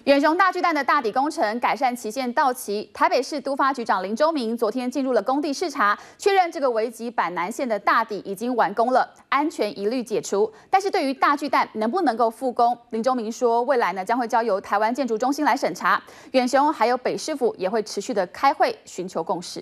远雄大巨蛋的大底工程改善期限到期，台北市都发局长林周明昨天进入了工地视察，确认这个危及板南线的大底已经完工了，安全疑虑解除。但是对于大巨蛋能不能够复工，林周明说，未来呢将会交由台湾建筑中心来审查，远雄还有北市府也会持续的开会寻求共识。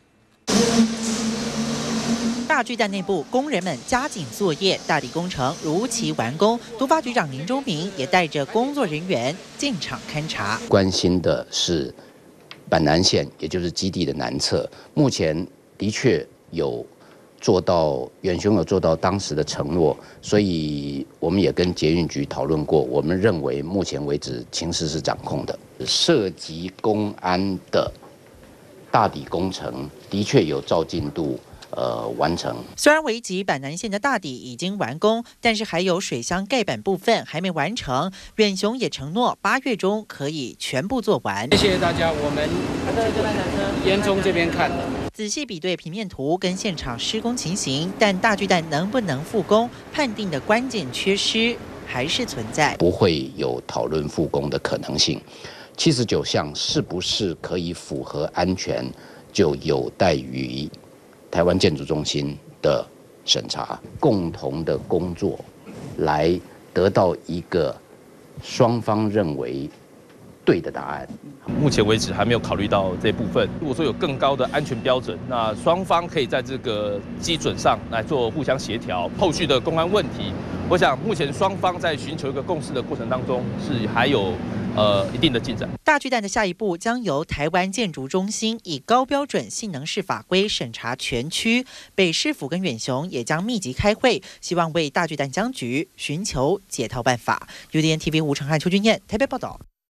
大巨蛋内部工人们加紧作业，大底工程如期完工。都发局长林周明也带着工作人员进场勘察。 关心的是板南线，也就是基地的南侧，目前的确有做到，远雄有做到当时的承诺，所以我们也跟捷运局讨论过，我们认为目前为止情势是掌控的。涉及公安的大底工程的确有照进度。 完成。 虽然危及板南线的大底已经完工，但是还有水箱盖板部分还没完成。远雄也承诺8月中可以全部做完。 谢谢大家，我们烟囱这边看。 仔细比对平面图跟现场施工情形，但大巨蛋能不能复工，判定的关键缺失还是存在。 不会有讨论复工的可能性。79项是不是可以符合安全，就有待于 台湾建筑中心的审查，共同的工作，来得到一个双方认为对的答案。 目前为止还没有考虑到这部分。如果说有更高的安全标准，那双方可以在这个基准上来做互相协调。后续的公安问题，我想目前双方在寻求一个共识的过程当中，是还有一定的进展。 大巨蛋的下一步将由台湾建筑中心以高标准性能式法规审查全区，北市府跟远雄也将密集开会，希望为大巨蛋僵局寻求解套办法。UDN TV 吴承汉、邱君燕台北报道。